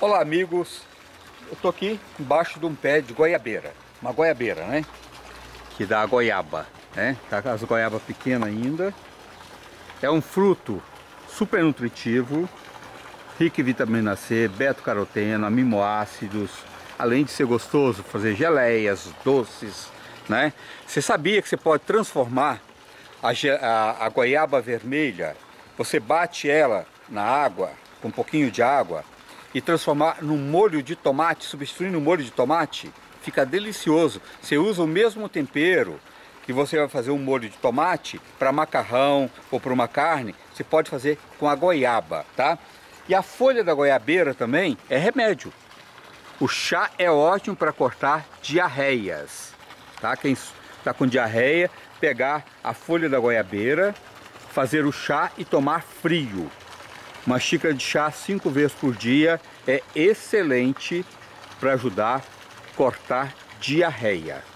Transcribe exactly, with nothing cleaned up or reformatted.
Olá amigos, eu tô aqui embaixo de um pé de goiabeira, uma goiabeira, né? Que dá goiaba, né? Tá com as goiabas pequenas ainda. É um fruto super nutritivo, rico em vitamina C, beta-caroteno, aminoácidos, além de ser gostoso, fazer geleias, doces, né? Você sabia que você pode transformar a, a, a goiaba vermelha, você bate ela na água, com um pouquinho de água, e transformar num molho de tomate, substituindo o molho de tomate? Fica delicioso. Você usa o mesmo tempero que você vai fazer um molho de tomate para macarrão ou para uma carne, você pode fazer com a goiaba, tá? E a folha da goiabeira também é remédio. O chá é ótimo para cortar diarreias, tá? Quem está com diarreia, pegar a folha da goiabeira, fazer o chá e tomar frio. Uma xícara de chá cinco vezes por dia é excelente para ajudar a cortar diarreia.